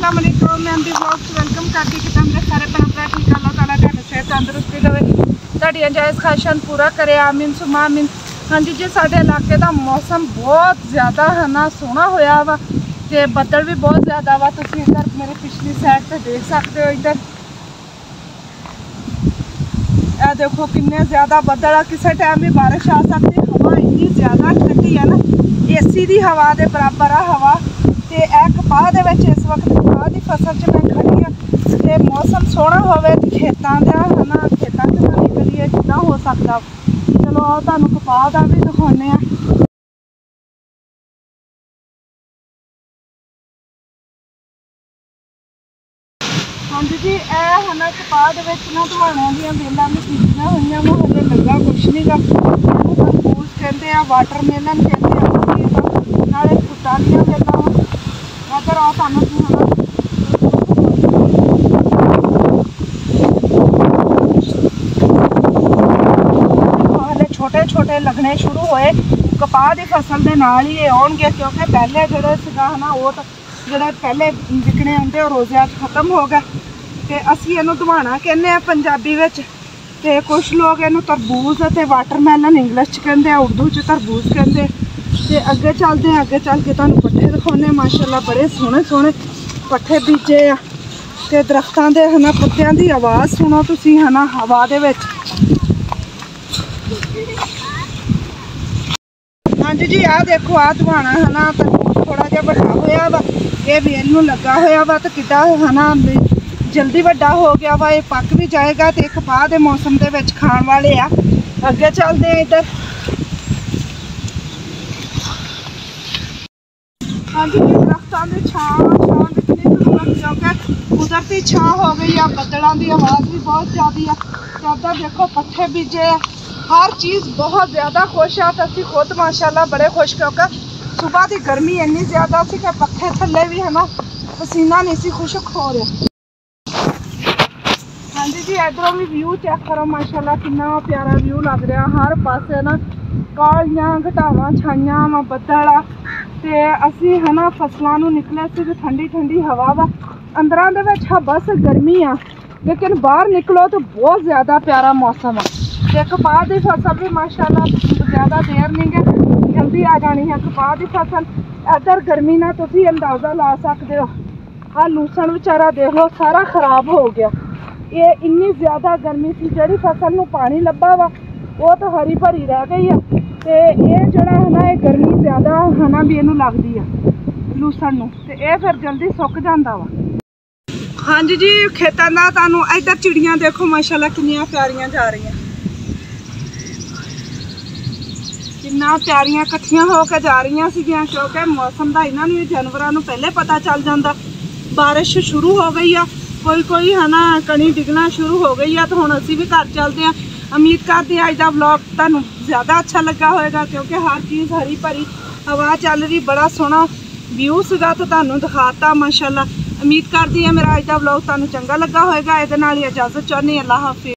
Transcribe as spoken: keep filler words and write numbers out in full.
अस्सलाम वालेकुम। मैं अंदी ब्लॉग वेलकम करती कि मेरे सारे भैन भरा ठीक अल्लाह ताला तुहानू सेहत तंदुरुस्ती देवे, तुहाडियां जायज़ ख्वाहिशां पूरा करे, आमीन सुमा आमीन। हाँ जी जी, साडे इलाके का मौसम बहुत ज़्यादा है ना सोहना होया वा ते बदल भी बहुत ज़्यादा वा। तुसीं इधर मेरे पिछली साइड पे देख सकते हो, इधर ए देखो किन्ने ज़्यादा बदल आ, किसी टाइम भी बारिश आ सकती। हवा इन्नी ज़्यादा ठंडी है ना, एसी की हवा के बराबर आ हवा। तो यह कपाह दे विच इस वक्त कपाह की फसल च मैं खड़ी हाँ। तो मौसम सोहना होवे खेतों का है ना, खेतों च ना निकलीए जितना हो सकता। चलो आओ तुहानू कपाह का भी दिखाने। हाँ जी जी, यह है ना कपाह के ना धवाणों दी बेलां भी कीतियां होईयां वा, हले लगा कुछ नहीं गा। तरबूज कहते हैं, वाटरमेलन कहते हैं, नाले फ्रूटां दीयां बेलां वा। इधर आओ तुहानू हले छोटे छोटे लगने शुरू होए कपाह की फसल के नाल ही आउणगे, क्योंकि पहले जोड़े सीगा ना वो तो जोड़े पहले विकने आते रोज़े खत्म हो गए। तो असी इनू धवाना कहने हैं पंजाबी विच, ते कुछ लोग इनू तरबूज ते वाटरमेलन इंग्लिश च कहते हैं, उर्दू च तरबूज कहते हैं। तो अगे चलते हैं, अगे चल के तुहानू पट्ठे दिखाने। माशाल्लाह बड़े सोहने सोहने पट्ठे बीजे आ। ते दरख्तां दे है ना पत्तियां की आवाज़ सुनो तुसीं है ना हवा दे विच। हाँ जी जी, आ देखो आ धवाना है ना तरबूज थोड़ा जिहा वड्डा होया वा, ये वेल नूं लगा होया वा। तो किड्डा है ना जल्दी वड्डा हो गया वा, ये पक भी जाएगा। तो कपाह दे मौसम दे विच खाण वाले आ। अगे चलते हैं इधर। हाँ जी, दरख्तों की छां छां दिखनी जरूरत, क्योंकि कुदरती छां हो गई है। बदलों की आवाज़ भी बहुत ज़्यादा है। उधर देखो पट्ठे बीजे, हर चीज़ बहुत ज़्यादा खुश है। तो असी खुद माशाल्लाह बड़े खुश, क्योंकि सुबह की गर्मी इन्नी ज़्यादा सी कि पखे थले भी है ना पसीना नहीं सी खुशक हो रहा। हाँ जी जी, इधरों भी व्यू चेक करो माशाल्लाह कितना प्यारा व्यू लग रहा। हर पासे ना कालियां घटावां छाइयां वा बदल आ। ते असी है ना फसलों नूं निकले सी ते ठंडी ठंडी हवा वा। अंदरां दे विच बस गर्मी आ, लेकिन बाहर निकलो तो बहुत ज़्यादा प्यारा मौसम है। ते कपाह की फसल भी माशाल्लाह ज़्यादा देर नहीं है, जल्दी आ जानी है कपाह की फसल। इधर गर्मी ना तुसीं अंदाज़ा ला सकते हो। आ लूसन बेचारा देख लो सारा खराब हो गया। ये इन्नी ज़्यादा गर्मी थी, जिहड़ी फसल नूं पानी लब्भा वा वो तो हरी भरी रह गई है। तो ये जोड़ा है ना ये गर्मी ज़्यादा है ना भी इनू लगती है लूसन नूं, ते ये फिर जल्दी सुक जाता वा। हाँ जी जी, खेतों का तुहानू इधर चिड़ियाँ देखो माशाल्लाह कितनियां प्यारियां जा रही हैं, कितना प्यारियां कट्ठियां होकर जा रही सीगियां। क्योंकि मौसम का इन्होंने जानवरों को पहले पता चल जाता। बारिश शुरू हो गई है, कोई कोई है ना कणी डिगना शुरू हो गई है। तो हुण असी भी घर चलते हैं। उम्मीद करते हैं अज का ब्लॉग तुहानू ज़्यादा अच्छा लगा होएगा, क्योंकि हर चीज़ हरी भरी हवा चल रही, बड़ा सोहना व्यू सीगा तो तुहानू दिखाता माशाल्लाह। उम्मीद करती है मेरा अज का ब्लॉग तुहानू चंगा लगा होएगा। इहदे नाल ही इजाज़त चाहुंदी। अल्लाह हाफिज़।